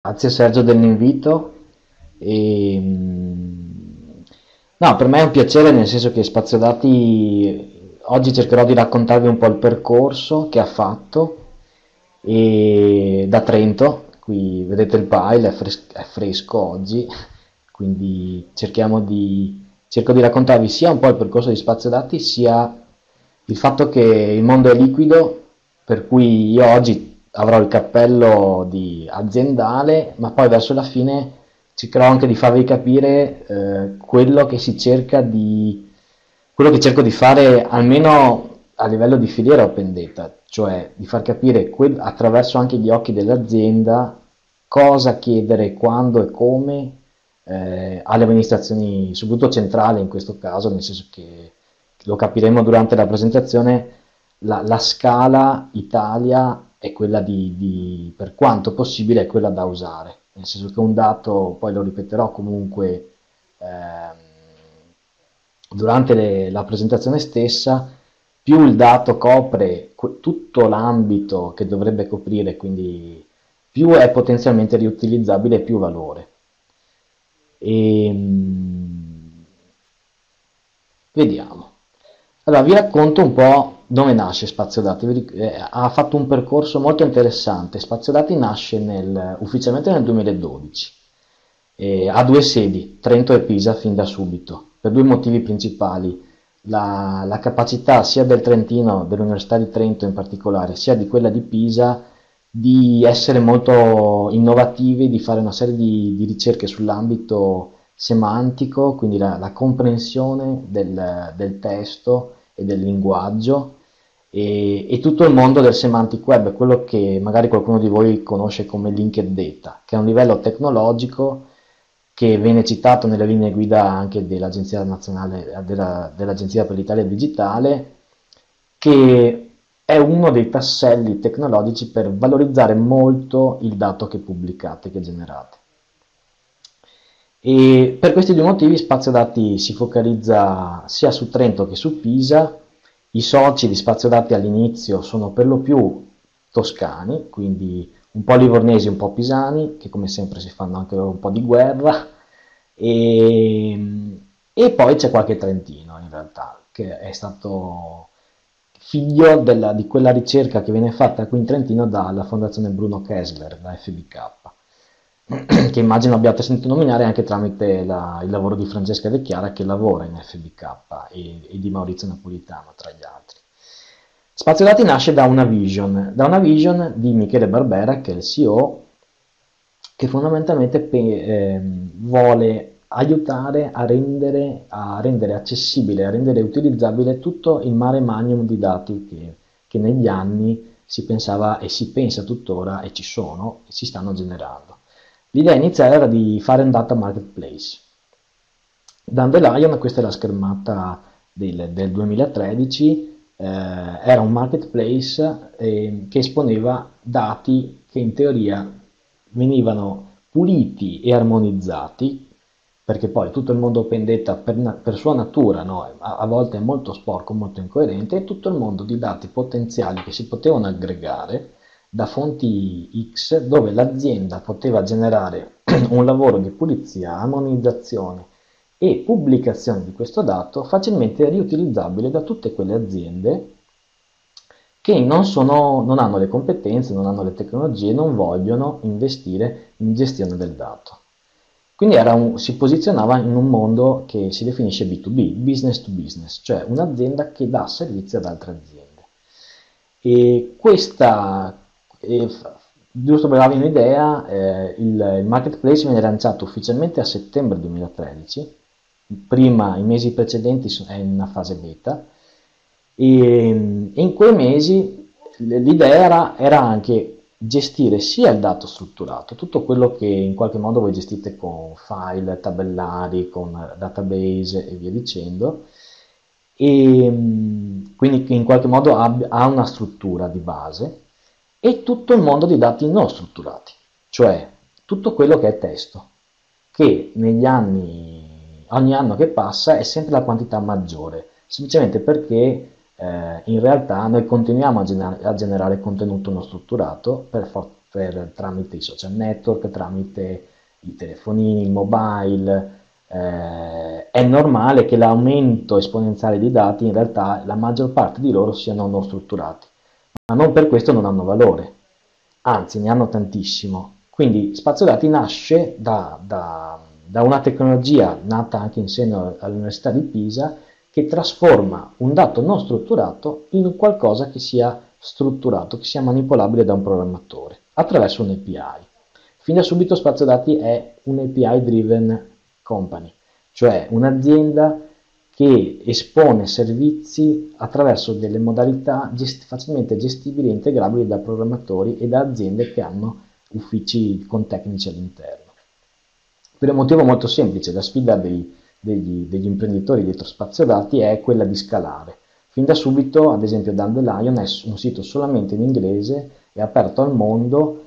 Grazie Sergio dell'invito. E, no, per me è un piacere nel senso che Spazio Dati oggi cercherò di raccontarvi un po' il percorso che ha fatto e da Trento, qui vedete il pile, è fresco oggi, quindi cerco di raccontarvi sia un po' il percorso di Spazio Dati, sia il fatto che il mondo è liquido, per cui io oggi avrò il cappello di aziendale, ma poi verso la fine cercherò anche di farvi capire quello che cerco di fare almeno a livello di filiera open data, cioè di far capire attraverso anche gli occhi dell'azienda cosa chiedere, quando e come alle amministrazioni, soprattutto centrali in questo caso, nel senso che lo capiremo durante la presentazione, la scala Italia è quella per quanto possibile, è quella da usare, nel senso che un dato, poi lo ripeterò comunque durante la presentazione stessa, più il dato copre tutto l'ambito che dovrebbe coprire, quindi più è potenzialmente riutilizzabile e più valore. E, vediamo. Allora, vi racconto un po' dove nasce Spazio Dati. Ha fatto un percorso molto interessante. Spazio Dati nasce ufficialmente nel 2012. Ha due sedi, Trento e Pisa, fin da subito, per due motivi principali. La capacità sia del Trentino, dell'Università di Trento in particolare, sia di quella di Pisa, di essere molto innovativi, di fare una serie di ricerche sull'ambito semantico, quindi la comprensione del testo e del linguaggio e tutto il mondo del semantic web, quello che magari qualcuno di voi conosce come linked data, che è un livello tecnologico che viene citato nelle linee guida anche dell'Agenzia Nazionale, dell'Agenzia per l'Italia Digitale, che è uno dei tasselli tecnologici per valorizzare molto il dato che pubblicate, che generate. E per questi due motivi Spazio Dati si focalizza sia su Trento che su Pisa. I soci di Spazio Dati all'inizio sono per lo più toscani, quindi un po' livornesi, un po' pisani, che come sempre si fanno anche loro un po' di guerra, e poi c'è qualche trentino in realtà, che è stato figlio di quella ricerca che viene fatta qui in Trentino dalla Fondazione Bruno Kessler, da FBK, che immagino abbiate sentito nominare anche tramite il lavoro di Francesca De Chiara che lavora in FBK e di Maurizio Napolitano tra gli altri. Spazio Dati nasce da una vision di Michele Barbera, che è il CEO, che fondamentalmente vuole aiutare a rendere accessibile, a rendere utilizzabile tutto il mare magnum di dati che negli anni si pensava e si pensa tuttora e ci sono e si stanno generando. L'idea iniziale era di fare un data marketplace. Dandelion, questa è la schermata del 2013, era un marketplace che esponeva dati che in teoria venivano puliti e armonizzati, perché poi tutto il mondo open data per sua natura, no, a volte è molto sporco, molto incoerente, e tutto il mondo di dati potenziali che si potevano aggregare da fonti X, dove l'azienda poteva generare un lavoro di pulizia, armonizzazione e pubblicazione di questo dato facilmente riutilizzabile da tutte quelle aziende che non hanno le competenze, non hanno le tecnologie, non vogliono investire in gestione del dato. Quindi si posizionava in un mondo che si definisce B2B, business to business, cioè un'azienda che dà servizi ad altre aziende. E questa, giusto per darvi un'idea, il marketplace viene lanciato ufficialmente a settembre 2013, prima i mesi precedenti è in una fase beta, e in quei mesi l'idea era anche gestire sia il dato strutturato, tutto quello che in qualche modo voi gestite con file, tabellari, con database e via dicendo, e quindi che in qualche modo ha una struttura di base, e tutto il mondo di dati non strutturati, cioè tutto quello che è testo, che negli anni, ogni anno che passa è sempre la quantità maggiore, semplicemente perché in realtà noi continuiamo a generare contenuto non strutturato tramite i social network, tramite i telefonini, il mobile. È normale che l'aumento esponenziale di dati, in realtà la maggior parte di loro siano non strutturati, ma non per questo non hanno valore, anzi ne hanno tantissimo. Quindi spazio dati nasce da una tecnologia nata anche in seno all'Università di Pisa, che trasforma un dato non strutturato in qualcosa che sia strutturato, che sia manipolabile da un programmatore, attraverso un API. Fin da subito Spazio Dati è un API driven company, cioè un'azienda che espone servizi attraverso delle modalità facilmente gestibili e integrabili da programmatori e da aziende che hanno uffici con tecnici all'interno. Per un motivo molto semplice, la sfida degli imprenditori dietro Spazio Dati è quella di scalare. Fin da subito, ad esempio, Dandelion è un sito solamente in inglese, è aperto al mondo,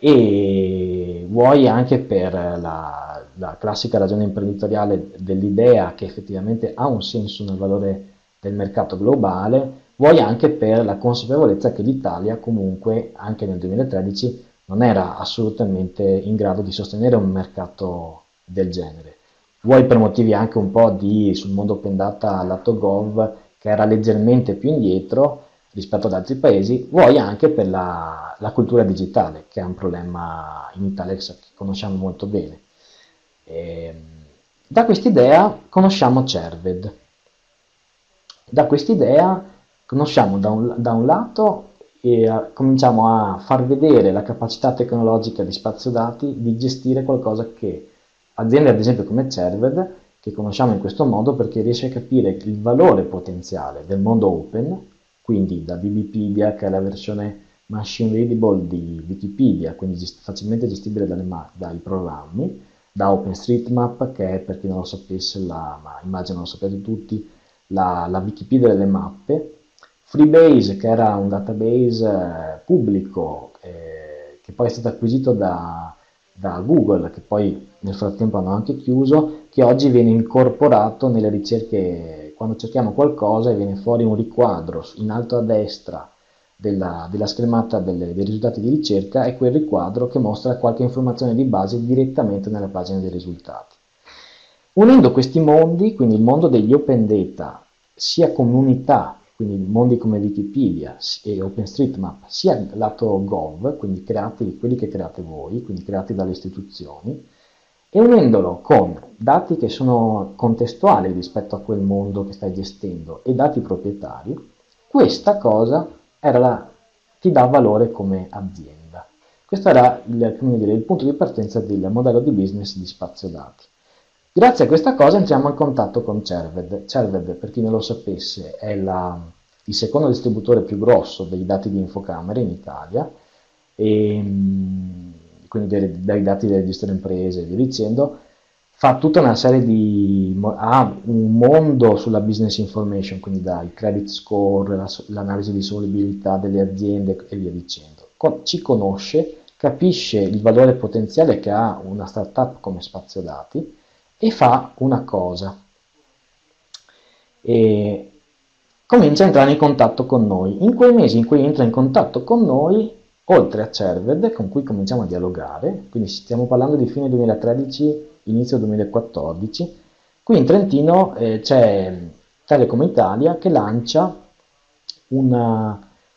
e vuoi anche per la classica ragione imprenditoriale dell'idea che effettivamente ha un senso nel valore del mercato globale, vuoi anche per la consapevolezza che l'Italia comunque anche nel 2013 non era assolutamente in grado di sostenere un mercato del genere. Vuoi per motivi anche un po' sul mondo open data lato gov, che era leggermente più indietro rispetto ad altri paesi, vuoi anche per la cultura digitale, che è un problema in Italia che conosciamo molto bene. E, da quest'idea conosciamo Cerved. Da quest'idea conosciamo da un lato e cominciamo a far vedere la capacità tecnologica di Spazio Dati di gestire qualcosa che aziende ad esempio come Cerved, che conosciamo in questo modo perché riesce a capire il valore potenziale del mondo open, quindi da BBpedia, che è la versione machine readable di Wikipedia, quindi facilmente gestibile dai programmi, da OpenStreetMap, che è, per chi non lo sapesse, ma immagino lo sapete tutti, la Wikipedia delle mappe, Freebase, che era un database pubblico, che poi è stato acquisito da Google, che poi nel frattempo hanno anche chiuso, che oggi viene incorporato nelle ricerche. Quando cerchiamo qualcosa e viene fuori un riquadro in alto a destra della schermata dei risultati di ricerca, è quel riquadro che mostra qualche informazione di base direttamente nella pagina dei risultati. Unendo questi mondi, quindi il mondo degli open data, sia comunità, quindi mondi come Wikipedia e OpenStreetMap, sia lato gov, quindi quelli che create voi, quindi creati dalle istituzioni, e unendolo con dati che sono contestuali rispetto a quel mondo che stai gestendo e dati proprietari, questa cosa ti dà valore come azienda. Questo era il punto di partenza del modello di business di Spazio Dati. Grazie a questa cosa entriamo in contatto con Cerved. Cerved, per chi non lo sapesse, è il secondo distributore più grosso dei dati di infocamere in Italia, e quindi dai dati del registro imprese e via dicendo. Fa tutta una serie ha un mondo sulla business information, quindi dai credit score, l'analisi di solvibilità delle aziende e via dicendo. Ci conosce, capisce il valore potenziale che ha una startup come Spazio Dati e fa una cosa. E comincia a entrare in contatto con noi. In quei mesi in cui entra in contatto con noi, oltre a Cerved, con cui cominciamo a dialogare, quindi stiamo parlando di fine 2013, inizio 2014, qui in Trentino c'è Telecom Italia che lancia un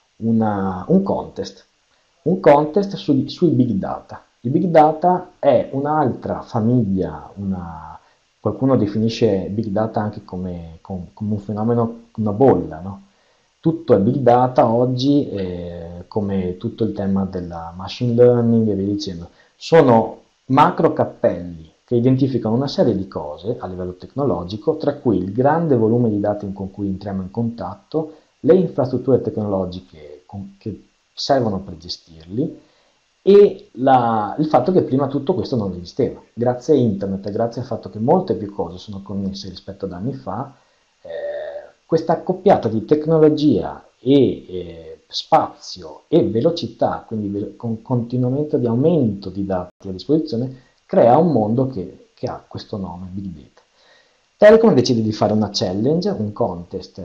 contest sui big data. Il big data è un'altra famiglia, qualcuno definisce big data anche come un fenomeno, una bolla, no? Tutto è big data oggi, come tutto il tema della machine learning e via dicendo. Sono macro cappelli che identificano una serie di cose a livello tecnologico, tra cui il grande volume di dati con cui entriamo in contatto, le infrastrutture tecnologiche che servono per gestirli, e il fatto che prima tutto questo non esisteva. Grazie a internet e grazie al fatto che molte più cose sono connesse rispetto ad anni fa, questa accoppiata di tecnologia e spazio e velocità, quindi con continuamente di aumento di dati a disposizione, crea un mondo che ha questo nome, Big Data. Telecom decide di fare una challenge, un contest,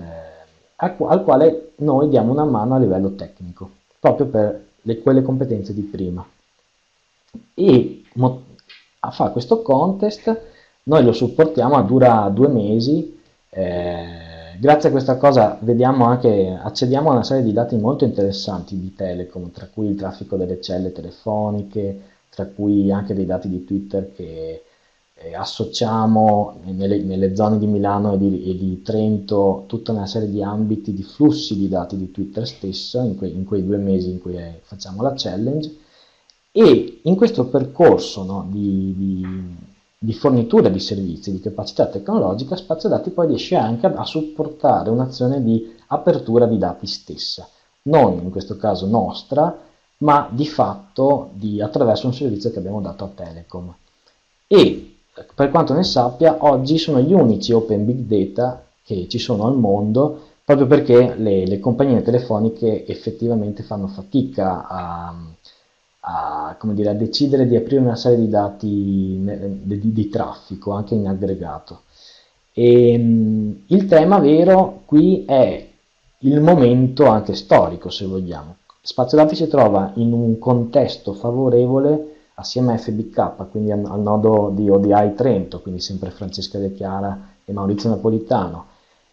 al quale noi diamo una mano a livello tecnico, proprio per quelle competenze di prima. e fa questo contest, noi lo supportiamo, dura 2 mesi. Grazie a questa cosa vediamo anche, accediamo a una serie di dati molto interessanti di Telecom, tra cui il traffico delle celle telefoniche, tra cui anche dei dati di Twitter che associamo nelle zone di Milano e di Trento tutta una serie di ambiti, di flussi di dati di Twitter stesso in quei 2 mesi in cui facciamo la challenge. E in questo percorso, no, di fornitura di servizi, di capacità tecnologica, Spazio Dati poi riesce anche a supportare un'azione di apertura di dati stessa, non in questo caso nostra, ma di fatto attraverso un servizio che abbiamo dato a Telecom. E per quanto ne sappia, oggi sono gli unici open big data che ci sono al mondo, proprio perché le compagnie telefoniche effettivamente fanno fatica come dire, a decidere di aprire una serie di dati di traffico anche in aggregato. Il tema vero qui è il momento anche storico, se vogliamo. Spazio Dati si trova in un contesto favorevole assieme a FBK, quindi al nodo di ODI Trento, quindi sempre Francesca De Chiara e Maurizio Napolitano.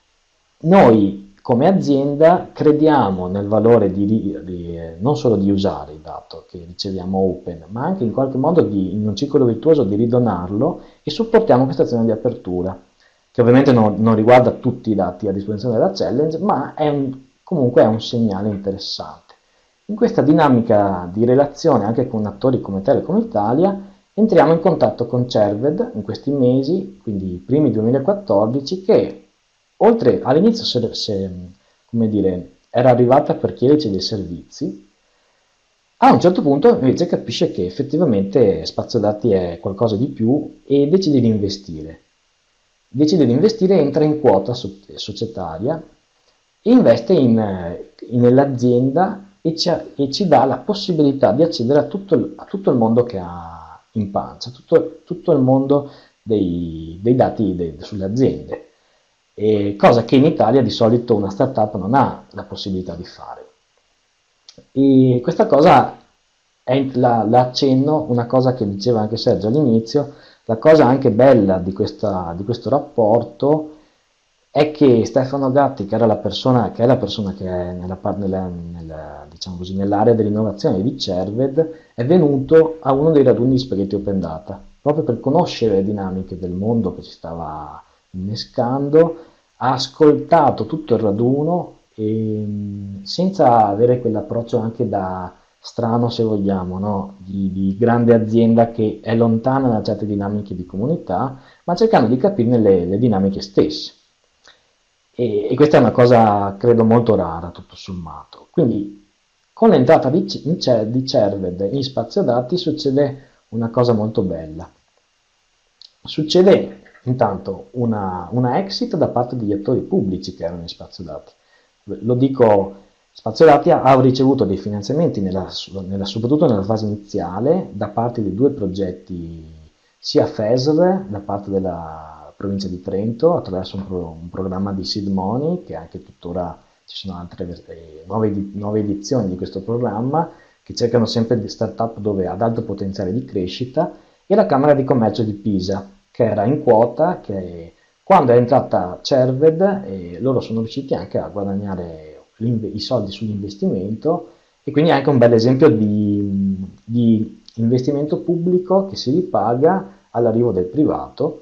Noi come azienda crediamo nel valore non solo di usare il dato che riceviamo open, ma anche in qualche modo in un ciclo virtuoso di ridonarlo, e supportiamo questa azione di apertura, che ovviamente non riguarda tutti i dati a disposizione della challenge, ma comunque è un segnale interessante. In questa dinamica di relazione anche con attori come Telecom Italia entriamo in contatto con Cerved in questi mesi, quindi i primi 2014, che oltre all'inizio come dire, era arrivata per chiederci dei servizi, a un certo punto invece capisce che effettivamente Spazio Dati è qualcosa di più e decide di investire. Decide di investire, entra in quota societaria e investe nell'azienda e ci dà la possibilità di accedere a tutto il mondo che ha in pancia, tutto il mondo dei dati sulle aziende, cosa che in Italia di solito una startup non ha la possibilità di fare. E questa cosa la accenno, una cosa che diceva anche Sergio all'inizio, la cosa anche bella di questo rapporto è che Stefano Gatti, che è la persona che è diciamo così, nell'area dell'innovazione di Cerved, è venuto a uno dei raduni di Spaghetti Open Data, proprio per conoscere le dinamiche del mondo che si stava innescando, ha ascoltato tutto il raduno e, senza avere quell'approccio anche da strano, se vogliamo, no? di grande azienda che è lontana da certe dinamiche di comunità, ma cercando di capirne le dinamiche stesse. E questa è una cosa, credo, molto rara, tutto sommato. Quindi, con l'entrata di Cerved in Spazio Dati succede una cosa molto bella. Succede intanto una exit da parte degli attori pubblici che erano in Spazio Dati. Lo dico, Spazio Dati ha ricevuto dei finanziamenti soprattutto nella fase iniziale da parte di 2 progetti, sia FESR da parte della provincia di Trento attraverso un programma di seed money, che anche tuttora ci sono altre nuove edizioni di questo programma che cercano sempre di start-up dove ad alto potenziale di crescita, e la Camera di Commercio di Pisa, che era in quota, che quando è entrata Cerved loro sono riusciti anche a guadagnare i soldi sull'investimento, e quindi è anche un bel esempio di investimento pubblico che si ripaga all'arrivo del privato,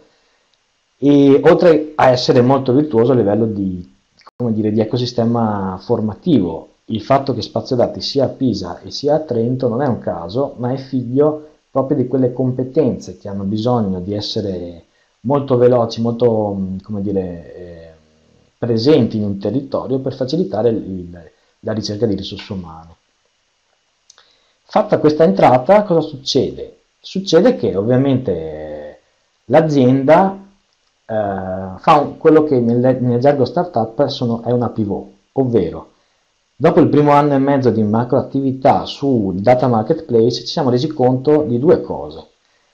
e oltre a essere molto virtuoso a livello come dire, di ecosistema formativo. Il fatto che Spazio Dati sia a Pisa e sia a Trento non è un caso, ma è figlio proprio di quelle competenze che hanno bisogno di essere molto veloci, molto, come dire, presenti in un territorio per facilitare la ricerca di risorse umane. Fatta questa entrata, cosa succede? Succede che ovviamente l'azienda fa quello che nel gergo startup è una pivot, ovvero dopo il primo anno e mezzo di macro attività sul data marketplace ci siamo resi conto di 2 cose.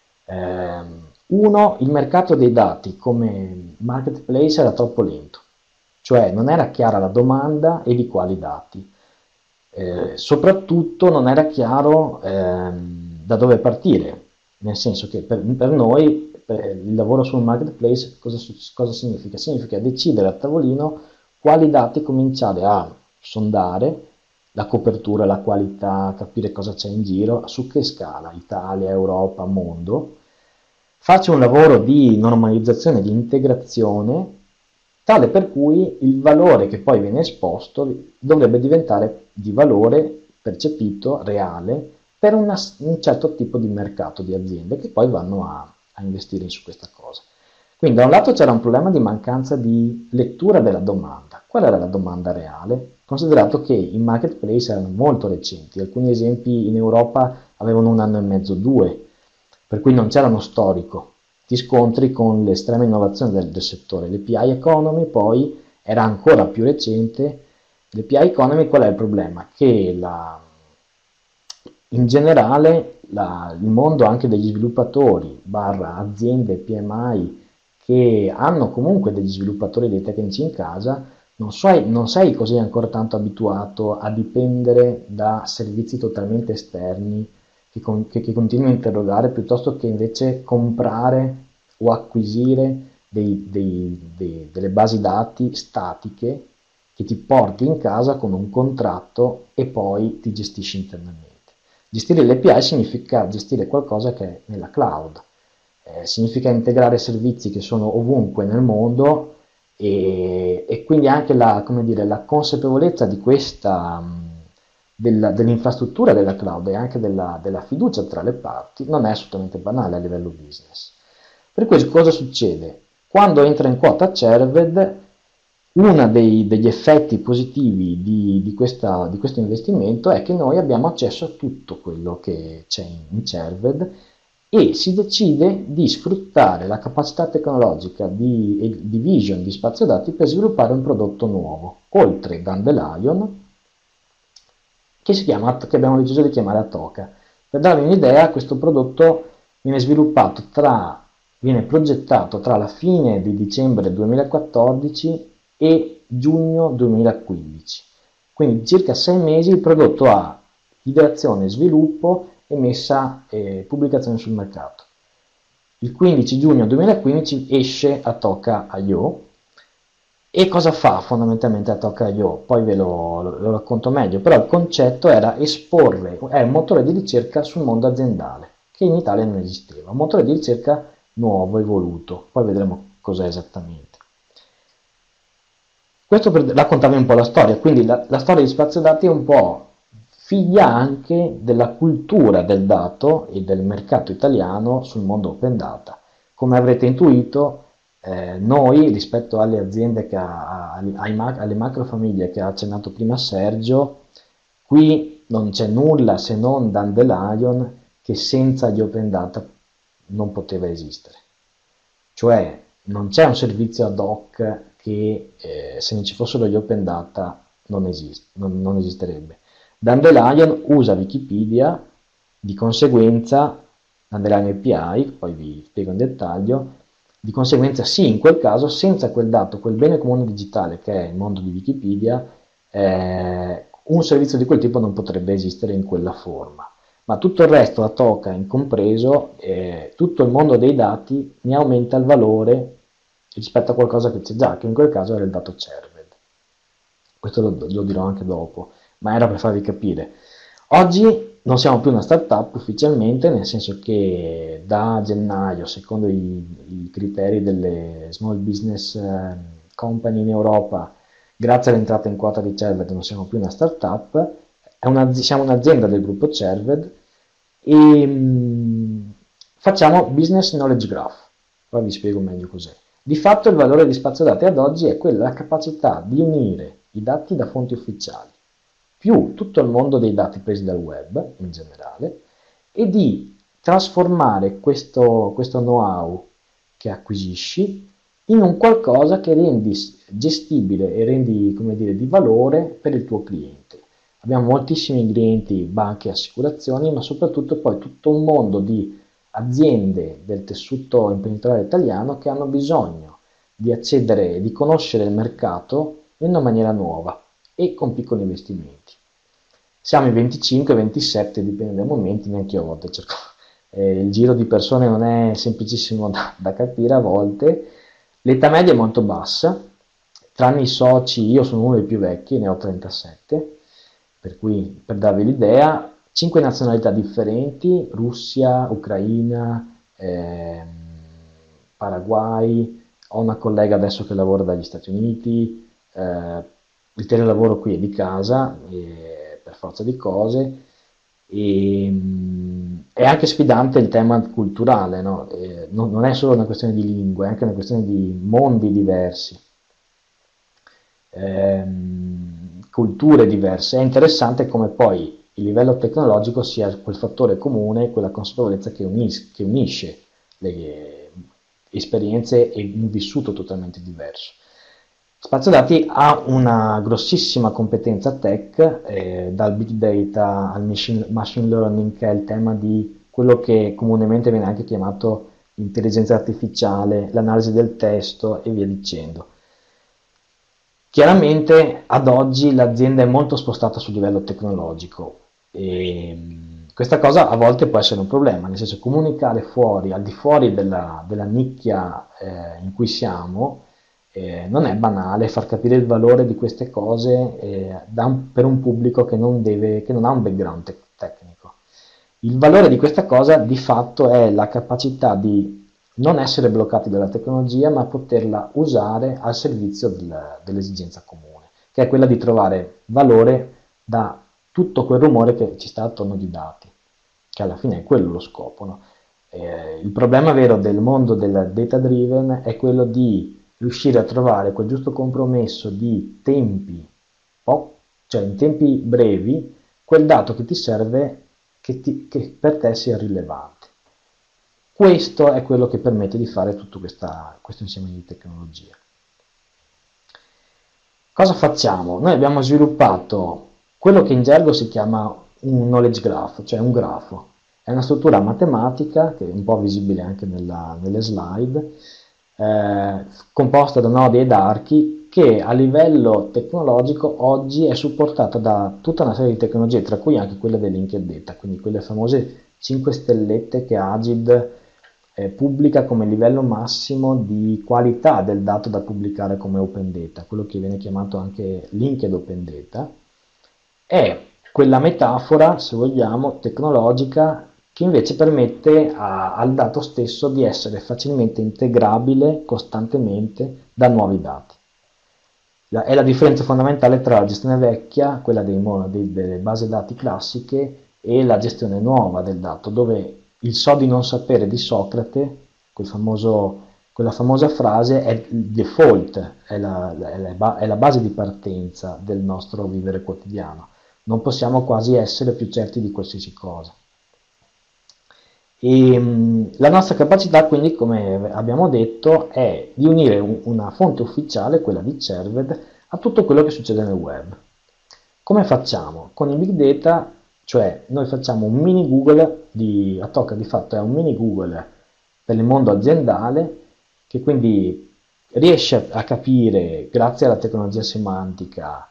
Uno, il mercato dei dati come marketplace era troppo lento, cioè non era chiara la domanda e di quali dati. Soprattutto non era chiaro da dove partire, nel senso che per noi il lavoro sul marketplace cosa significa? Significa decidere a tavolino quali dati cominciare a sondare, la copertura, la qualità, capire cosa c'è in giro, su che scala, Italia, Europa, mondo. Faccio un lavoro di normalizzazione, di integrazione, tale per cui il valore che poi viene esposto dovrebbe diventare di valore percepito, reale, per un certo tipo di mercato di aziende che poi vanno a investire su questa cosa. Quindi da un lato c'era un problema di mancanza di lettura della domanda. Qual era la domanda reale? Considerato che i marketplace erano molto recenti, alcuni esempi in Europa avevano 1 anno e mezzo, 2, per cui non c'era uno storico. Ti scontri con l'estrema innovazione del settore. L'API Economy poi era ancora più recente. L'API Economy qual è il problema? Che in generale il mondo anche degli sviluppatori, barra aziende, PMI, che hanno comunque degli sviluppatori dei tecnici in casa, non sei così ancora tanto abituato a dipendere da servizi totalmente esterni che continui a interrogare piuttosto che invece comprare o acquisire delle basi dati statiche che ti porti in casa con un contratto e poi ti gestisci internamente. Gestire l'API significa gestire qualcosa che è nella cloud, significa integrare servizi che sono ovunque nel mondo e quindi anche come dire, la consapevolezza di questa, dell'infrastruttura della cloud e anche della fiducia tra le parti non è assolutamente banale a livello business. Per cui cosa succede? Quando entra in quota Cerved, uno degli effetti positivi di questo investimento è che noi abbiamo accesso a tutto quello che c'è in Cerved e si decide di sfruttare la capacità tecnologica di vision di spazio dati per sviluppare un prodotto nuovo, oltre Dandelion, che abbiamo deciso di chiamare Atoka. Per darvi un'idea, questo prodotto viene progettato tra la fine di dicembre 2014 e giugno 2015. Quindi circa 6 mesi il prodotto ha ideazione, sviluppo e messa pubblicazione sul mercato. Il 15 giugno 2015 esce Atoka.io. E cosa fa fondamentalmente Atoka.io? Poi ve lo racconto meglio, però il concetto era esporre, è un motore di ricerca sul mondo aziendale, che in Italia non esisteva, un motore di ricerca nuovo, evoluto, poi vedremo cos'è esattamente. Questo per raccontarvi un po' la storia, quindi la storia di Spazio Dati è un po' figlia anche della cultura del dato e del mercato italiano sul mondo open data. Come avrete intuito, noi rispetto alle aziende alle macrofamiglie che ha accennato prima Sergio, qui non c'è nulla se non Dandelion che senza gli open data non poteva esistere. Cioè non c'è un servizio ad hoc che se non ci fossero gli open data non esisterebbe. Dandelion usa Wikipedia, di conseguenza Dandelion API, poi vi spiego in dettaglio, di conseguenza sì, in quel caso, senza quel dato, quel bene comune digitale che è il mondo di Wikipedia, un servizio di quel tipo non potrebbe esistere in quella forma. Ma tutto il resto, Atoka incompreso, tutto il mondo dei dati ne aumenta il valore rispetto a qualcosa che c'è già, che in quel caso era il dato Cerved. Questo lo dirò anche dopo, ma era per farvi capire. Oggi non siamo più una startup ufficialmente, nel senso che da gennaio, secondo i criteri delle Small Business Company in Europa, grazie all'entrata in quota di Cerved non siamo più una startup, siamo un'azienda del gruppo Cerved e facciamo Business Knowledge Graph. Poi vi spiego meglio cos'è. Di fatto il valore di Spazio Dati ad oggi è la capacità di unire i dati da fonti ufficiali più tutto il mondo dei dati presi dal web in generale e di trasformare questo know-how che acquisisci in un qualcosa che rendi gestibile e rendi, come dire, di valore per il tuo cliente. Abbiamo moltissimi clienti, banche e assicurazioni, ma soprattutto poi tutto un mondo di aziende del tessuto imprenditoriale italiano che hanno bisogno di accedere, di conoscere il mercato in una maniera nuova e con piccoli investimenti. Siamo in 25, 27, dipende dai momenti, neanche io a volte cerco. Il giro di persone non è semplicissimo da capire a volte. L'età media è molto bassa, tranne i soci, io sono uno dei più vecchi, ne ho 37, per cui per darvi l'idea, 5 nazionalità differenti, Russia, Ucraina, Paraguay, ho una collega adesso che lavora dagli Stati Uniti, il telelavoro qui è di casa, per forza di cose, è anche sfidante il tema culturale, no? Non è solo una questione di lingue, è anche una questione di mondi diversi, culture diverse. È interessante come poi il livello tecnologico sia quel fattore comune, quella consapevolezza che unisce le esperienze e un vissuto totalmente diverso. Spazio Dati ha una grossissima competenza tech, dal big data al machine learning, che è il tema di quello che comunemente viene anche chiamato intelligenza artificiale, l'analisi del testo e via dicendo. Chiaramente ad oggi l'azienda è molto spostata sul livello tecnologico e questa cosa a volte può essere un problema, nel senso comunicare fuori, al di fuori della nicchia in cui siamo, non è banale far capire il valore di queste cose per un pubblico che non ha un background tecnico. Il valore di questa cosa di fatto è la capacità di non essere bloccati dalla tecnologia, ma poterla usare al servizio dell'esigenza comune, che è quella di trovare valore da tutto quel rumore che ci sta attorno di dati, che alla fine è quello lo scopo. No? Il problema vero del mondo del data driven è quello di riuscire a trovare quel giusto compromesso di tempi, cioè in tempi brevi, quel dato che ti serve che per te sia rilevante. Questo è quello che permette di fare tutto questo insieme di tecnologie. Cosa facciamo? Noi abbiamo sviluppato quello che in gergo si chiama un knowledge graph, cioè un grafo. È una struttura matematica, che è un po' visibile anche nelle slide, composta da nodi ed archi, che a livello tecnologico oggi è supportata da tutta una serie di tecnologie, tra cui anche quelle del linked data, quindi quelle famose 5 stellette che Agid pubblica come livello massimo di qualità del dato da pubblicare come open data, quello che viene chiamato anche linked open data, è quella metafora, se vogliamo, tecnologica che invece permette al dato stesso di essere facilmente integrabile costantemente da nuovi dati. È la differenza fondamentale tra la gestione vecchia, quella delle basi dati classiche, e la gestione nuova del dato, dove il so di non sapere di Socrate, quella famosa frase, è il default, è la base di partenza del nostro vivere quotidiano. Non possiamo quasi essere più certi di qualsiasi cosa. La nostra capacità, quindi, come abbiamo detto, è di unire una fonte ufficiale, quella di Cerved, a tutto quello che succede nel web. Come facciamo? Con il big data, cioè noi facciamo un mini Google, a Tocca di fatto è un mini Google per il mondo aziendale, che quindi riesce a capire, grazie alla tecnologia semantica,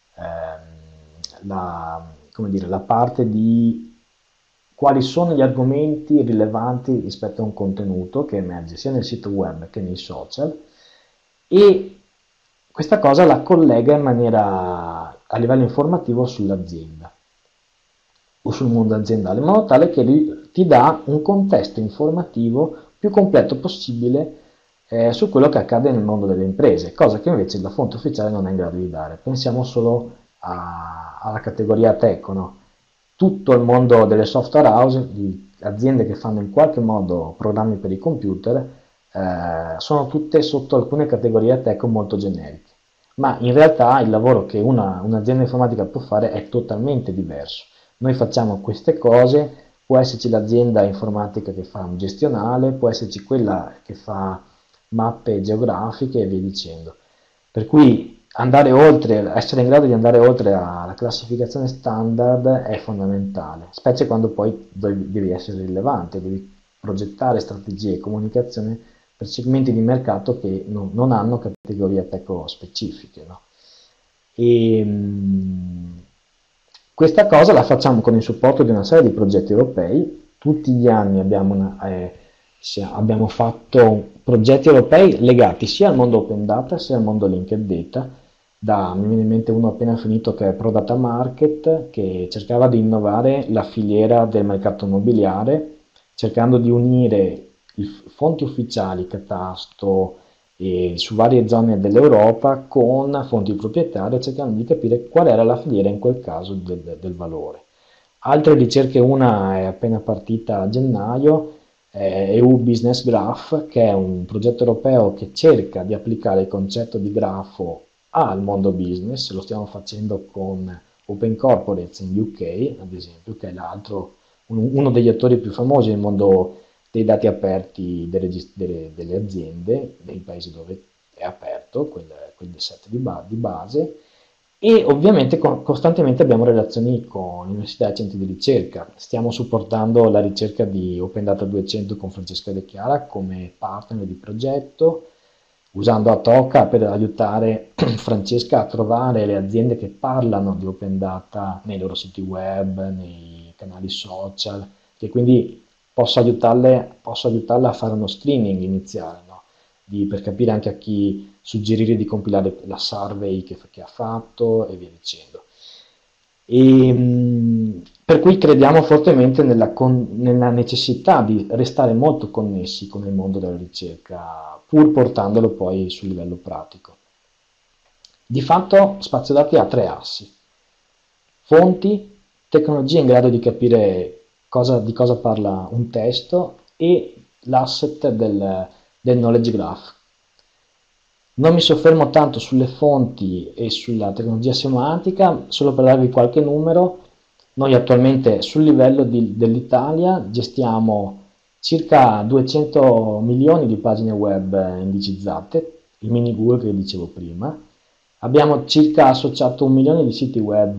la parte di quali sono gli argomenti rilevanti rispetto a un contenuto che emerge sia nel sito web che nei social, e questa cosa la collega in maniera a livello informativo sull'azienda o sul mondo aziendale, in modo tale che ti dà un contesto informativo più completo possibile su quello che accade nel mondo delle imprese, cosa che invece la fonte ufficiale non è in grado di dare. Pensiamo solo alla categoria tech, no? Tutto il mondo delle software house, di aziende che fanno in qualche modo programmi per i computer, sono tutte sotto alcune categorie tech molto generiche, ma in realtà il lavoro che un'azienda informatica può fare è totalmente diverso. Noi facciamo queste cose, può esserci l'azienda informatica che fa un gestionale, può esserci quella che fa mappe geografiche e via dicendo. Per cui essere in grado di andare oltre alla classificazione standard è fondamentale, specie quando poi devi essere rilevante, devi progettare strategie e comunicazione per segmenti di mercato che non hanno categorie tecno specifiche. No? Questa cosa la facciamo con il supporto di una serie di progetti europei. Tutti gli anni abbiamo fatto progetti europei legati sia al mondo Open Data sia al mondo Linked Data. Mi viene in mente uno appena finito che è Pro Data Market, che cercava di innovare la filiera del mercato immobiliare, cercando di unire fonti ufficiali, catasto, su varie zone dell'Europa con fonti proprietarie, cercando di capire qual era la filiera in quel caso del valore. Altre ricerche, una è appena partita a gennaio, EU Business Graph, che è un progetto europeo che cerca di applicare il concetto di grafo al mondo business. Lo stiamo facendo con Open Corporates in UK, ad esempio, che è uno degli attori più famosi nel mondo dei dati aperti delle aziende, nei paesi dove è aperto quel set di base, e ovviamente costantemente abbiamo relazioni con università e centri di ricerca. Stiamo supportando la ricerca di Open Data 200 con Francesca De Chiara come partner di progetto, usando Atoka per aiutare Francesca a trovare le aziende che parlano di Open Data nei loro siti web, nei canali social, che quindi posso aiutarla a fare uno screening iniziale, no? Per capire anche a chi suggerire di compilare la survey che ha fatto e via dicendo. Per cui crediamo fortemente nella necessità di restare molto connessi con il mondo della ricerca, pur portandolo poi sul livello pratico. Di fatto Spazio Dati ha tre assi: fonti, tecnologie in grado di capire di cosa parla un testo, e l'asset del knowledge graph. Non mi soffermo tanto sulle fonti e sulla tecnologia semantica, solo per darvi qualche numero. Noi attualmente sul livello dell'Italia gestiamo circa 200 milioni di pagine web indicizzate, il mini Google che dicevo prima. Abbiamo circa associato 1 milione di siti web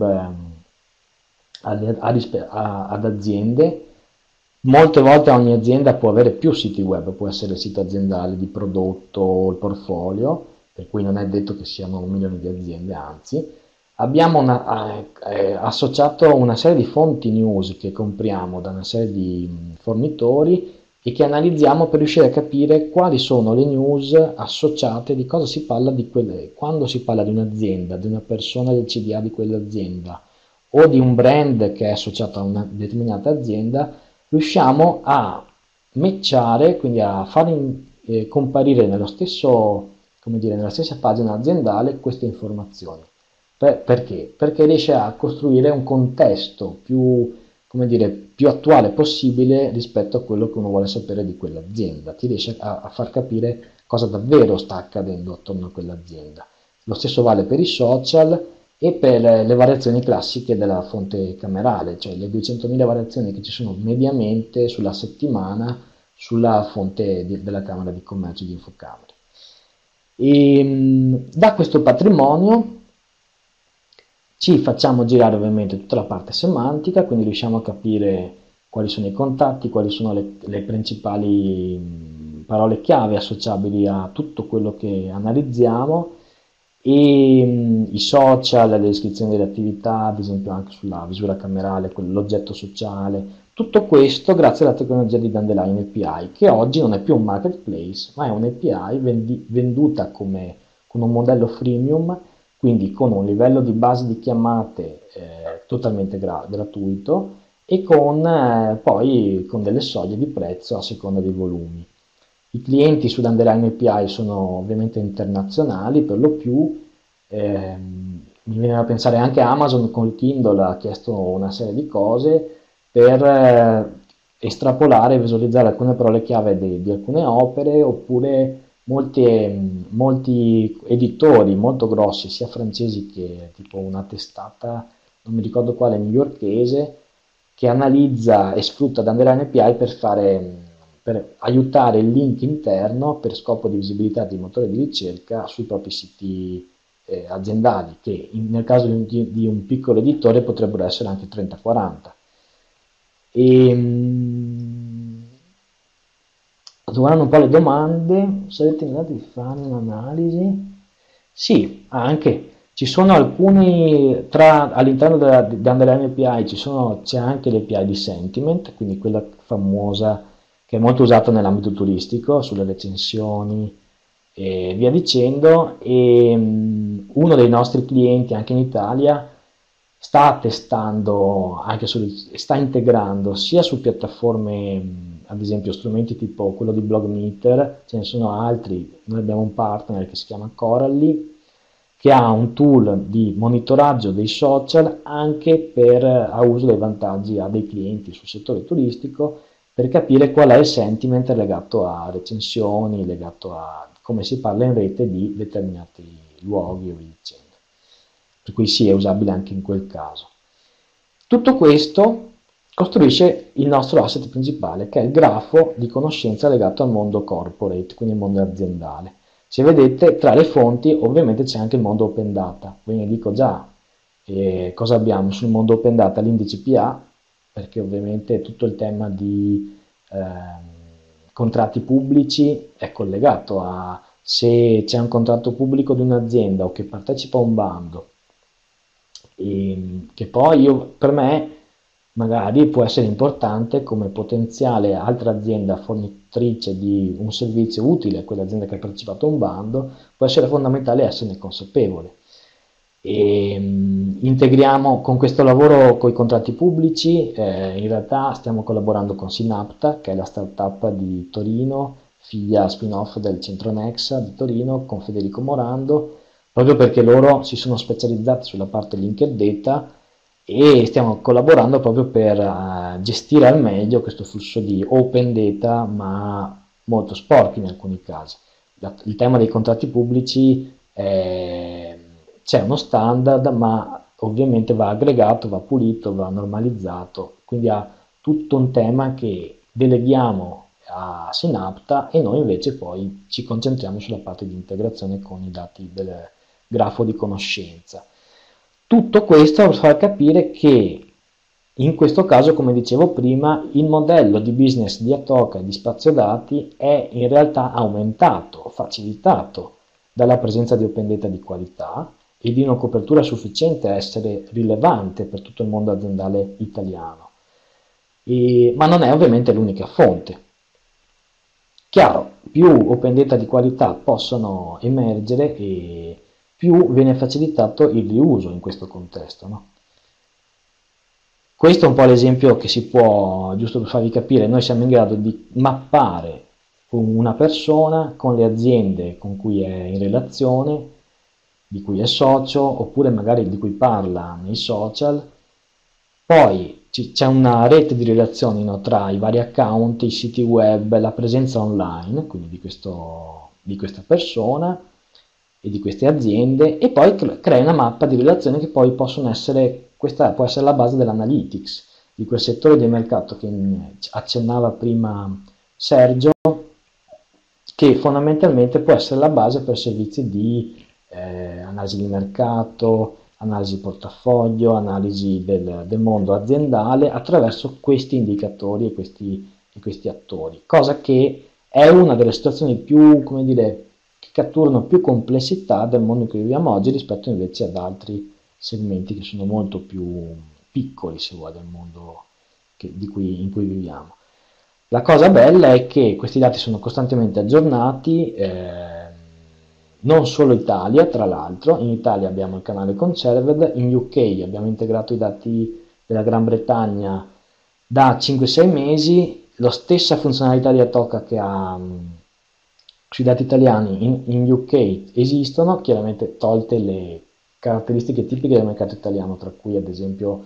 ad aziende. Molte volte ogni azienda può avere più siti web, può essere il sito aziendale di prodotto o il portfolio, per cui non è detto che siano 1 milione di aziende, anzi. Abbiamo associato una serie di fonti news che compriamo da una serie di fornitori e che analizziamo per riuscire a capire quali sono le news associate, di cosa si parla quando si parla di un'azienda, di una persona del CDA di quell'azienda o di un brand che è associato a una determinata azienda. Riusciamo a matchare, quindi a far comparire come dire, nella stessa pagina aziendale queste informazioni. Perché? Perché riesce a costruire un contesto più, come dire, più attuale possibile rispetto a quello che uno vuole sapere di quell'azienda. Ti riesce a far capire cosa davvero sta accadendo attorno a quell'azienda. Lo stesso vale per i social e per le variazioni classiche della fonte camerale, cioè le 200.000 variazioni che ci sono mediamente sulla settimana sulla fonte della Camera di Commercio di Infocamere. Da questo patrimonio ci facciamo girare ovviamente tutta la parte semantica, quindi riusciamo a capire quali sono i contatti, quali sono le principali parole chiave associabili a tutto quello che analizziamo, e i social, le descrizioni delle attività, ad esempio anche sulla visura camerale, l'oggetto sociale, tutto questo grazie alla tecnologia di Dandelion API, che oggi non è più un marketplace, ma è un'API venduta con un modello freemium, quindi con un livello di base di chiamate totalmente gratuito e poi con delle soglie di prezzo a seconda dei volumi. I clienti su Dandelion API sono ovviamente internazionali per lo più. Mi viene da pensare anche a Amazon con Kindle ha chiesto una serie di cose per estrapolare e visualizzare alcune parole chiave di alcune opere, oppure molti editori molto grossi, sia francesi che tipo una testata, non mi ricordo quale, newyorkese, che analizza e sfrutta Dandelion API per aiutare il link interno per scopo di visibilità di motore di ricerca sui propri siti aziendali, che nel caso di un piccolo editore potrebbero essere anche 30-40. Domandando un po' le domande, sarete in grado di fare un'analisi? Sì, anche. Ci sono alcuni, all'interno di Underline API c'è anche l'API di Sentiment, quindi quella famosa che è molto usata nell'ambito turistico, sulle recensioni e via dicendo, e uno dei nostri clienti anche in Italia sta testando, sta integrando sia su piattaforme, ad esempio strumenti tipo quello di Blogmeter, ce ne sono altri, noi abbiamo un partner che si chiama Corally, che ha un tool di monitoraggio dei social anche a uso dei vantaggi a dei clienti sul settore turistico per capire qual è il sentiment legato a recensioni, legato a come si parla in rete di determinati luoghi o via dicendo. Per cui sì, è usabile anche in quel caso. Tutto questo costruisce il nostro asset principale, che è il grafo di conoscenza legato al mondo corporate, quindi il mondo aziendale. Se vedete, tra le fonti ovviamente c'è anche il mondo open data. Ve ne dico già cosa abbiamo sul mondo open data, l'indice PA, perché ovviamente tutto il tema di contratti pubblici è collegato a se c'è un contratto pubblico di un'azienda o che partecipa a un bando, che poi per me magari può essere importante come potenziale altra azienda fornitrice di un servizio utile a quell'azienda che ha partecipato a un bando, può essere fondamentale esserne consapevole. Integriamo con questo lavoro con i contratti pubblici, in realtà stiamo collaborando con Synapta, che è la startup di Torino, figlia spin-off del Centro Nexa di Torino, con Federico Morando, proprio perché loro si sono specializzati sulla parte linked data e stiamo collaborando proprio per gestire al meglio questo flusso di open data, ma molto sporchi in alcuni casi. Il tema dei contratti pubblici c'è uno standard, ma ovviamente va aggregato, va pulito, va normalizzato, quindi ha tutto un tema che deleghiamo a Synapta e noi invece poi ci concentriamo sulla parte di integrazione con i dati del grafo di conoscenza. Tutto questo per far capire che in questo caso, come dicevo prima, il modello di business di Atoka e di spazio dati è in realtà aumentato, facilitato dalla presenza di open data di qualità e di una copertura sufficiente a essere rilevante per tutto il mondo aziendale italiano. Ma non è ovviamente l'unica fonte. Chiaro, più open data di qualità possono emergere e più viene facilitato il riuso in questo contesto, no? Questo è un po' l'esempio che si può, giusto per farvi capire, noi siamo in grado di mappare una persona con le aziende con cui è in relazione, di cui è socio, oppure magari di cui parla nei social. Poi c'è una rete di relazioni, no, tra i vari account, i siti web, la presenza online, quindi di questa persona e di queste aziende, e poi crea una mappa di relazioni che poi possono essere, questa può essere la base dell'analytics, di quel settore di mercato che accennava prima Sergio, che fondamentalmente può essere la base per servizi di analisi di mercato, analisi portafoglio, analisi del mondo aziendale attraverso questi indicatori e questi attori, cosa che è una delle situazioni più, come dire, che catturano più complessità del mondo in cui viviamo oggi rispetto invece ad altri segmenti che sono molto più piccoli, se vuoi, del mondo in cui viviamo. La cosa bella è che questi dati sono costantemente aggiornati, non solo Italia, tra l'altro, in Italia abbiamo il canale Conserved, in UK abbiamo integrato i dati della Gran Bretagna da 5-6 mesi, la stessa funzionalità di Atoka che ha sui dati italiani in UK esistono, chiaramente tolte le caratteristiche tipiche del mercato italiano, tra cui ad esempio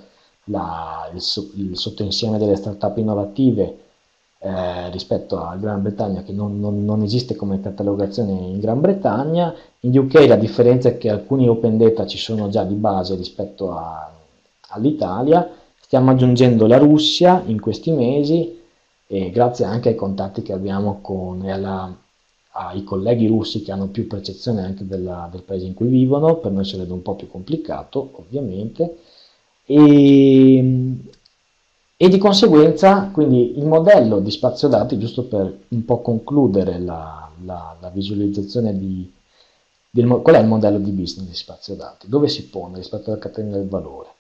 il sottoinsieme delle start-up innovative rispetto alla Gran Bretagna, che non esiste come catalogazione in Gran Bretagna. In UK la differenza è che alcuni open data ci sono già di base rispetto all'Italia. Stiamo aggiungendo la Russia in questi mesi e grazie anche ai contatti che abbiamo ai colleghi russi che hanno più percezione anche del paese in cui vivono, per noi sarebbe un po' più complicato ovviamente, e di conseguenza quindi il modello di spazio dati, giusto per un po' concludere la visualizzazione qual è il modello di business di spazio dati, dove si pone rispetto alla catena del valore,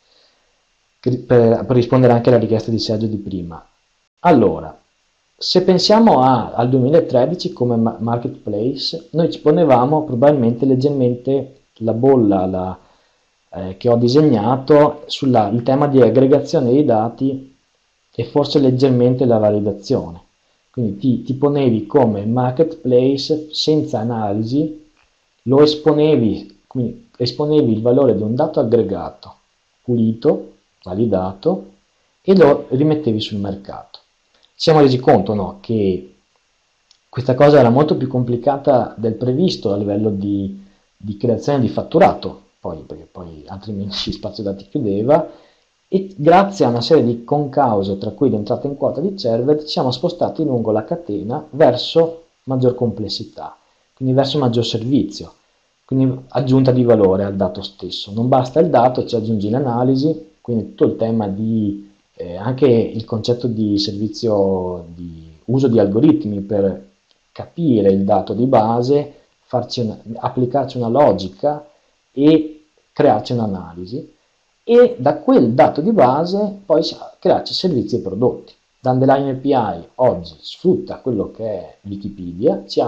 per rispondere anche alla richiesta di Sergio di prima. Allora, se pensiamo al 2013 come marketplace, noi ci ponevamo probabilmente leggermente la bolla che ho disegnato sul tema di aggregazione dei dati e forse leggermente la validazione. Quindi ti ponevi come marketplace senza analisi, lo esponevi, quindi esponevi il valore di un dato aggregato, pulito, validato, e lo rimettevi sul mercato. Ci siamo resi conto, no, che questa cosa era molto più complicata del previsto a livello di creazione di fatturato, perché poi altrimenti spazio dati chiudeva, e grazie a una serie di concause, tra cui l'entrata in quota di Cerved, ci siamo spostati lungo la catena verso maggior complessità, quindi verso maggior servizio, quindi aggiunta di valore al dato stesso. Non basta il dato, ci aggiungi l'analisi, quindi tutto il tema di anche il concetto di servizio di uso di algoritmi per capire il dato di base, applicarci una logica e crearci un'analisi, e da quel dato di base poi crearci servizi e prodotti. Dandelion API oggi sfrutta quello che è Wikipedia, ci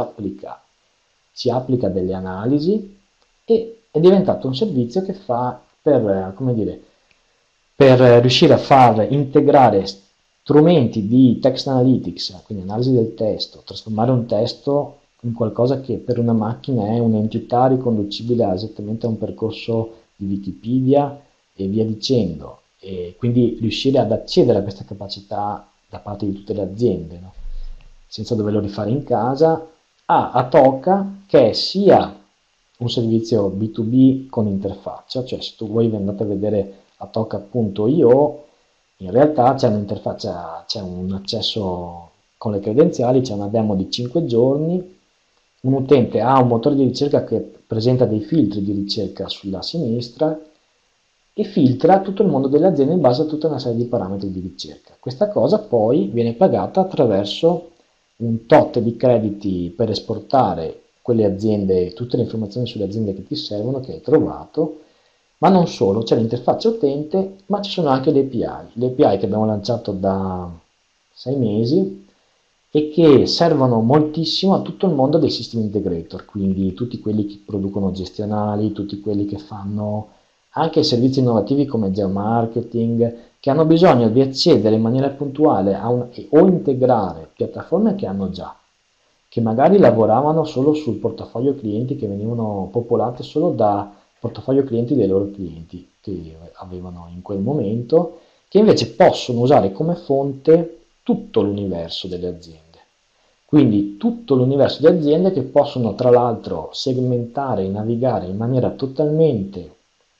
applica delle analisi e è diventato un servizio che fa come dire, per riuscire a far integrare strumenti di text analytics, quindi analisi del testo, trasformare un testo in qualcosa che per una macchina è un'entità riconducibile esattamente a un percorso di Wikipedia e via dicendo, e quindi riuscire ad accedere a questa capacità da parte di tutte le aziende, no? Senza doverlo rifare in casa, a Atoka, che è sia un servizio B2B con interfaccia, cioè se tu voi andate a vedere atoka.io, in realtà c'è un'interfaccia, c'è un accesso con le credenziali, c'è una demo di 5 giorni, un utente ha un motore di ricerca che presenta dei filtri di ricerca sulla sinistra e filtra tutto il mondo delle aziende in base a tutta una serie di parametri di ricerca. Questa cosa poi viene pagata attraverso un tot di crediti per esportare quelle aziende, tutte le informazioni sulle aziende che ti servono, che hai trovato, ma non solo, c'è l'interfaccia utente, ma ci sono anche le API che abbiamo lanciato da 6 mesi e che servono moltissimo a tutto il mondo dei system integrator, quindi tutti quelli che producono gestionali, tutti quelli che fanno anche servizi innovativi come geomarketing, che hanno bisogno di accedere in maniera puntuale o integrare piattaforme che hanno già, che magari lavoravano solo sul portafoglio clienti, che venivano popolate solo da portafoglio clienti dei loro clienti che avevano in quel momento, che invece possono usare come fonte tutto l'universo delle aziende. Quindi tutto l'universo di aziende che possono tra l'altro segmentare e navigare in maniera totalmente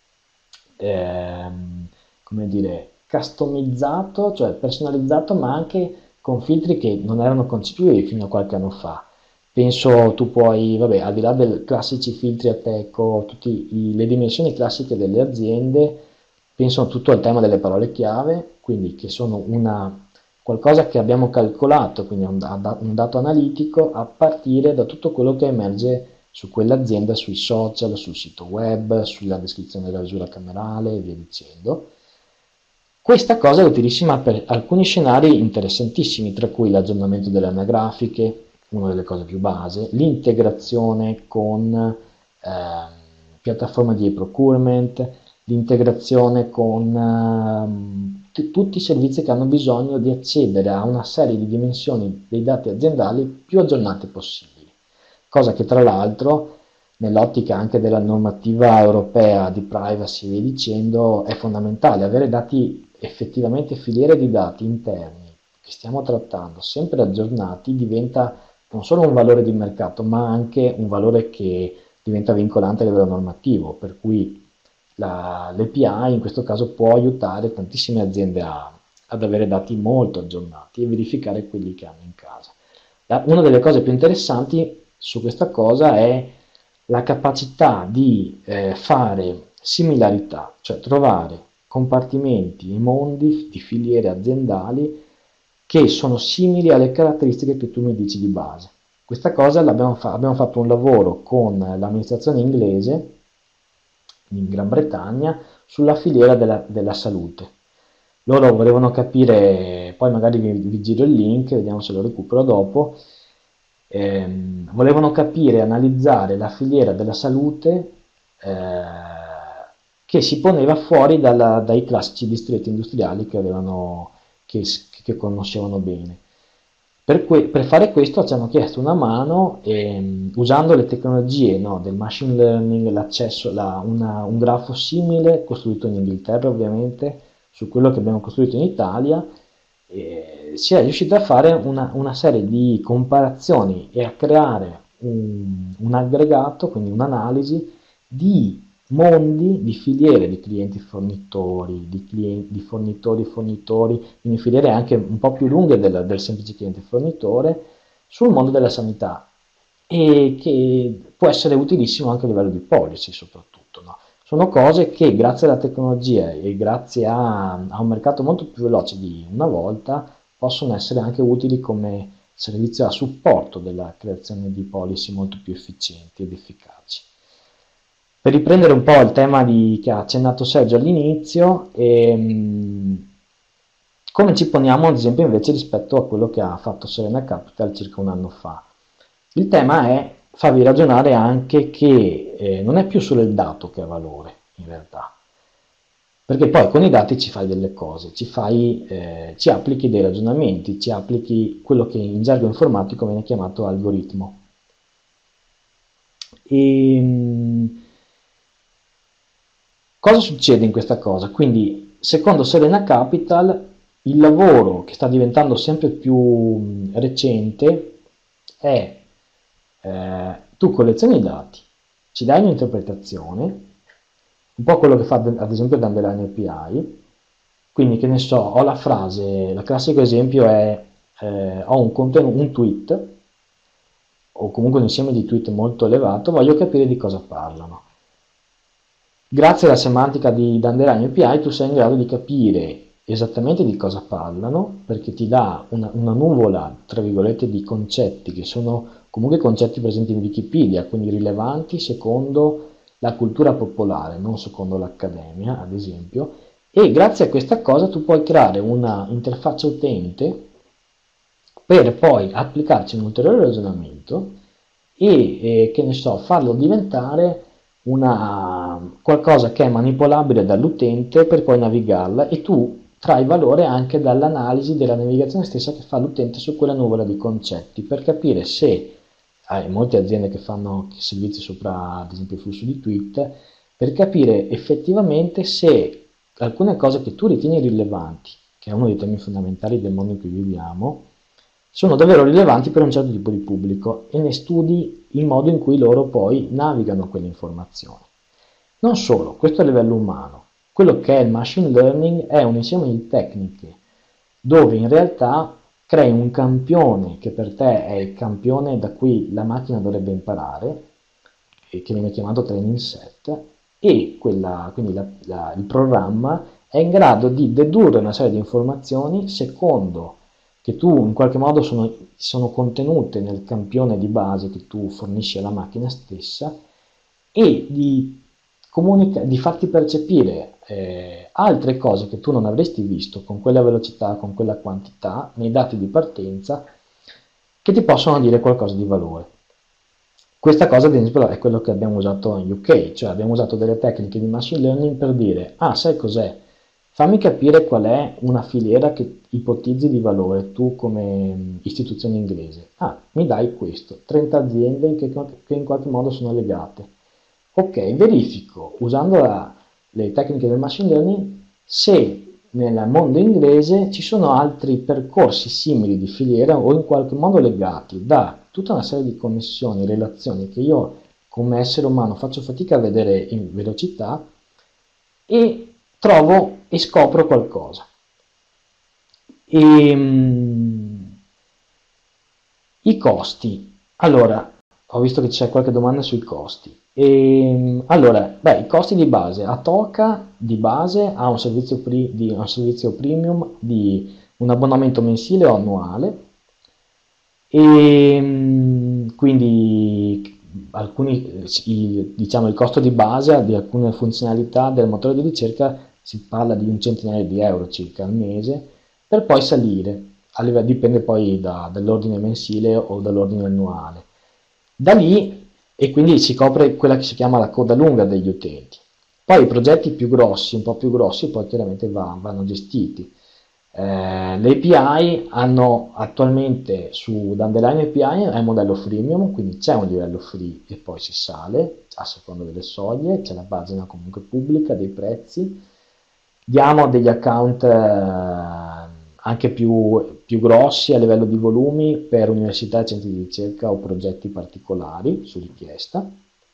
come dire, customizzato, cioè personalizzato, ma anche con filtri che non erano concepibili fino a qualche anno fa. Penso tu puoi, vabbè, al di là dei classici filtri a teco, tutte le dimensioni classiche delle aziende, penso tutto al tema delle parole chiave, quindi che sono qualcosa che abbiamo calcolato, quindi un dato analitico a partire da tutto quello che emerge su quell'azienda, sui social, sul sito web, sulla descrizione della visura camerale e via dicendo. Questa cosa è utilissima per alcuni scenari interessantissimi, tra cui l'aggiornamento delle anagrafiche, una delle cose più base, l'integrazione con piattaforme di e-procurement, l'integrazione con tutti i servizi che hanno bisogno di accedere a una serie di dimensioni dei dati aziendali più aggiornate possibili. Cosa che tra l'altro, nell'ottica anche della normativa europea di privacy e via dicendo, è fondamentale. Avere dati, effettivamente filiere di dati interni che stiamo trattando, sempre aggiornati, diventa non solo un valore di mercato, ma anche un valore che diventa vincolante a livello normativo, per cui l'API in questo caso può aiutare tantissime aziende ad avere dati molto aggiornati e verificare quelli che hanno in casa. Una delle cose più interessanti su questa cosa è la capacità di fare similarità, cioè trovare compartimenti e mondi di filiere aziendali che sono simili alle caratteristiche che tu mi dici di base. Questa cosa abbiamo fatto un lavoro con l'amministrazione inglese in Gran Bretagna sulla filiera della salute. Loro volevano capire, poi magari vi giro il link, vediamo se lo recupero dopo, volevano capire, analizzare la filiera della salute che si poneva fuori dai classici distretti industriali che conoscevano bene. Per fare questo ci hanno chiesto una mano usando le tecnologie, no, del machine learning, un grafo simile costruito in Inghilterra ovviamente, su quello che abbiamo costruito in Italia, si è riuscito a fare una serie di comparazioni e a creare un aggregato, quindi un'analisi di mondi, di filiere di clienti fornitori, di fornitori fornitori, quindi filiere anche un po' più lunghe del semplice cliente fornitore, sul mondo della sanità e che può essere utilissimo anche a livello di policy soprattutto. No? Sono cose che grazie alla tecnologia e grazie a un mercato molto più veloce di una volta possono essere anche utili come servizio a supporto della creazione di policy molto più efficienti ed efficaci. Per riprendere un po' il tema che ha accennato Sergio all'inizio, come ci poniamo ad esempio invece rispetto a quello che ha fatto Serena Capital circa un anno fa? Il tema è farvi ragionare anche che non è più solo il dato che ha valore in realtà, perché poi con i dati ci fai delle cose, ci applichi dei ragionamenti, ci applichi quello che in gergo informatico viene chiamato algoritmo. Cosa succede in questa cosa? Quindi, secondo Serena Capital, il lavoro che sta diventando sempre più recente è tu collezioni i dati, ci dai un'interpretazione, un po' quello che fa ad esempio Dandelion API, quindi che ne so, ho la frase, il classico esempio è ho un tweet, o comunque un insieme di tweet molto elevato, voglio capire di cosa parlano. Grazie alla semantica di Dandelion API tu sei in grado di capire esattamente di cosa parlano, perché ti dà una nuvola, tra virgolette, di concetti che sono comunque concetti presenti in Wikipedia, quindi rilevanti secondo la cultura popolare, non secondo l'accademia, ad esempio, e grazie a questa cosa tu puoi creare una interfaccia utente per poi applicarci un ulteriore ragionamento e che ne so, farlo diventare qualcosa che è manipolabile dall'utente per poi navigarla e tu trai valore anche dall'analisi della navigazione stessa che fa l'utente su quella nuvola di concetti per capire se hai molte aziende che fanno servizi sopra ad esempio il flusso di tweet per capire effettivamente se alcune cose che tu ritieni rilevanti, che è uno dei temi fondamentali del mondo in cui viviamo, sono davvero rilevanti per un certo tipo di pubblico e ne studi il modo in cui loro poi navigano quelle informazioni. Non solo, questo a livello umano. Quello che è il machine learning è un insieme di tecniche dove in realtà crei un campione che per te è il campione da cui la macchina dovrebbe imparare, e che viene chiamato training set, e quindi il programma è in grado di dedurre una serie di informazioni secondo che tu in qualche modo sono contenute nel campione di base che tu fornisci alla macchina stessa e di farti percepire altre cose che tu non avresti visto con quella velocità, con quella quantità nei dati di partenza che ti possono dire qualcosa di valore. Questa cosa ad esempio è quello che abbiamo usato in UK, cioè abbiamo usato delle tecniche di machine learning per dire sai cos'è? Fammi capire qual è una filiera che ipotizzi di valore tu come istituzione inglese. Mi dai questo, 30 aziende che in qualche modo sono legate. Ok, verifico, usando le tecniche del machine learning, se nel mondo inglese ci sono altri percorsi simili di filiera o in qualche modo legati da tutta una serie di connessioni, relazioni che io come essere umano faccio fatica a vedere in velocità e trovo e scopro qualcosa. I costi. Allora, ho visto che c'è qualche domanda sui costi. Allora, i costi di base. Atoka di base ha un servizio premium di un abbonamento mensile o annuale. quindi diciamo, il costo di base di alcune funzionalità del motore di ricerca si parla di un centinaio di euro circa al mese, per poi salire, dipende poi dall'ordine mensile o dall'ordine annuale. Da lì, e quindi si copre quella che si chiama la coda lunga degli utenti. Poi i progetti più grossi, un po' più grossi, poi chiaramente vanno gestiti. Le API hanno attualmente su Dandelion API è un modello freemium, quindi c'è un livello free e poi si sale a seconda delle soglie, c'è la pagina comunque pubblica dei prezzi. Diamo degli account anche più grossi a livello di volumi per università, centri di ricerca o progetti particolari su richiesta.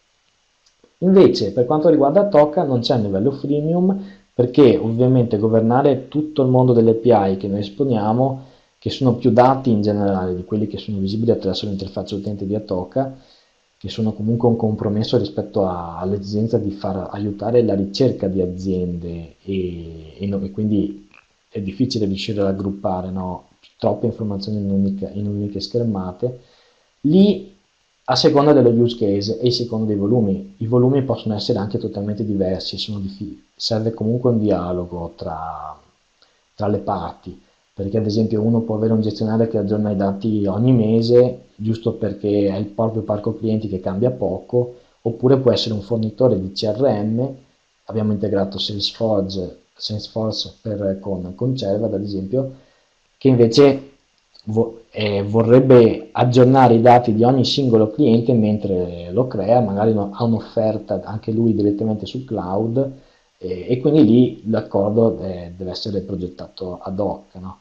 Invece, per quanto riguarda Toca, non c'è un livello freemium perché ovviamente governare tutto il mondo delle API che noi esponiamo, che sono più dati in generale di quelli che sono visibili attraverso l'interfaccia utente di Atoka, che sono comunque un compromesso rispetto all'esigenza di far aiutare la ricerca di aziende e quindi è difficile riuscire a raggruppare, no, troppe informazioni in uniche schermate. Lì a seconda dello use case e a seconda dei volumi. I volumi possono essere anche totalmente diversi, serve comunque un dialogo tra le parti, perché ad esempio uno può avere un gestionale che aggiorna i dati ogni mese, giusto perché è il proprio parco clienti che cambia poco, oppure può essere un fornitore di CRM, abbiamo integrato Salesforce con Cervad ad esempio, che invece vorrebbe aggiornare i dati di ogni singolo cliente mentre lo crea, magari ha un'offerta anche lui direttamente sul cloud e quindi lì l'accordo deve essere progettato ad hoc, no?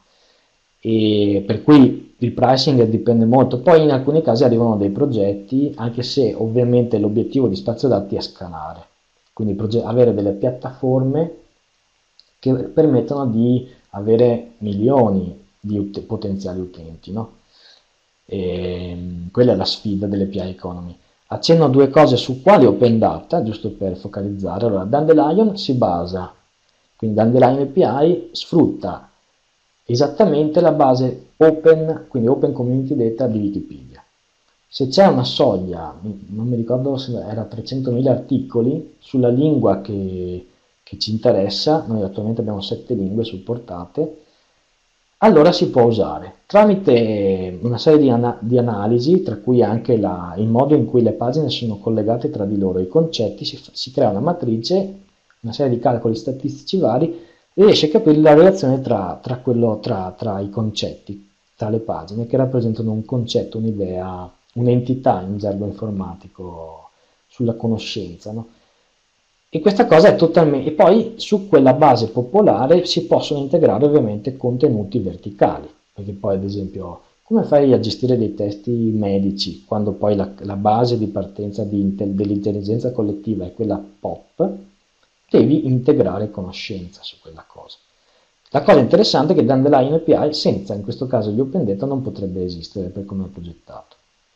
E per cui il pricing dipende molto. Poi in alcuni casi arrivano dei progetti, anche se ovviamente l'obiettivo di spazio dati è scalare, quindi avere delle piattaforme che permettono di avere milioni di potenziali utenti, no? Quella è la sfida dell'API Economy. Accenno a due cose su quali Open Data, giusto per focalizzare. Allora, Dandelion si basa, quindi Dandelion API sfrutta esattamente la base Open, quindi Open Community Data di Wikipedia. Se c'è una soglia, non mi ricordo se era 300.000 articoli, sulla lingua che ci interessa, noi attualmente abbiamo 7 lingue supportate, allora si può usare tramite una serie di analisi, tra cui anche il modo in cui le pagine sono collegate tra di loro, i concetti, si crea una matrice, una serie di calcoli statistici vari, e riesce a capire la relazione tra i concetti, tra le pagine, che rappresentano un concetto, un'idea, un'entità in gergo informatico sulla conoscenza, no? E questa cosa è totalmente... E poi su quella base popolare si possono integrare ovviamente contenuti verticali, perché poi ad esempio come fai a gestire dei testi medici quando poi la base di partenza dell'intelligenza collettiva è quella POP, devi integrare conoscenza su quella cosa. La cosa interessante è che Dandelion API senza in questo caso gli Open Data non potrebbe esistere per come è progettato.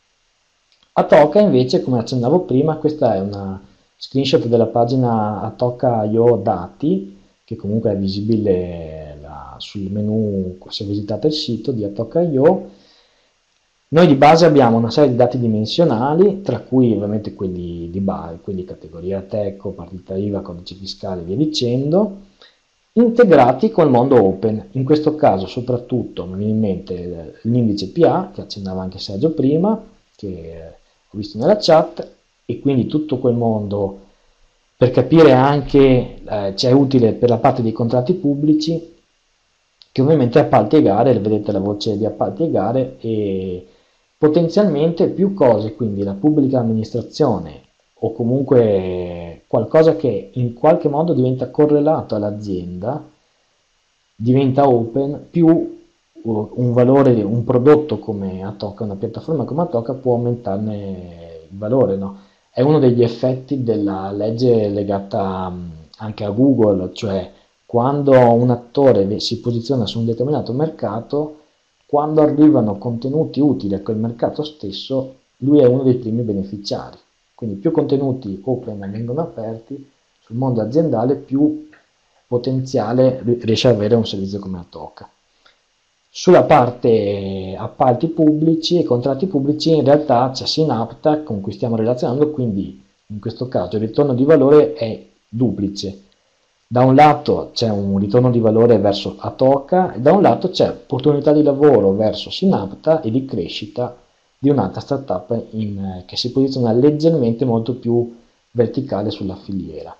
Atoka invece, come accennavo prima, questa è una screenshot della pagina Atoka.io dati, che comunque è visibile sul menu se visitate il sito di Atoka.io. Noi di base abbiamo una serie di dati dimensionali, tra cui ovviamente quelli di base, quindi categoria Teco, partita IVA, codice fiscale e via dicendo, integrati col mondo open. In questo caso soprattutto mi viene in mente l'indice PA, che accennava anche Sergio prima, che ho visto nella chat, e quindi tutto quel mondo per capire anche c'è utile per la parte dei contratti pubblici, che ovviamente appalti e gare, vedete la voce di appalti e gare, e potenzialmente più cose, quindi la pubblica amministrazione o comunque qualcosa che in qualche modo diventa correlato all'azienda, diventa open, più un valore, un prodotto come Atoka, una piattaforma come Atoka può aumentarne il valore, no? È uno degli effetti della legge legata anche a Google, cioè quando un attore si posiziona su un determinato mercato, quando arrivano contenuti utili a quel mercato stesso, lui è uno dei primi beneficiari. Quindi più contenuti open vengono aperti sul mondo aziendale, più potenziale riesce ad avere un servizio come Atoka. Sulla parte appalti pubblici e contratti pubblici in realtà c'è Synapta con cui stiamo relazionando, quindi in questo caso il ritorno di valore è duplice. Da un lato c'è un ritorno di valore verso Atoka e da un lato c'è opportunità di lavoro verso Synapta e di crescita di un'altra startup che si posiziona leggermente molto più verticale sulla filiera.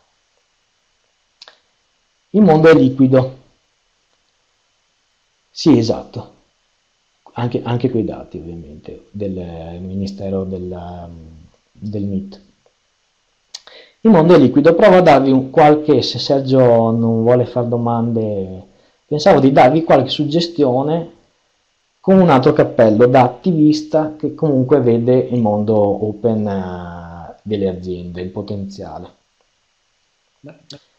Il mondo è liquido. Sì, esatto. Anche quei dati ovviamente del Ministero del MIT. Il mondo è liquido, provo a darvi qualche, se Sergio non vuole fare domande, pensavo di darvi qualche suggestione con un altro cappello da attivista che comunque vede il mondo open delle aziende, il potenziale.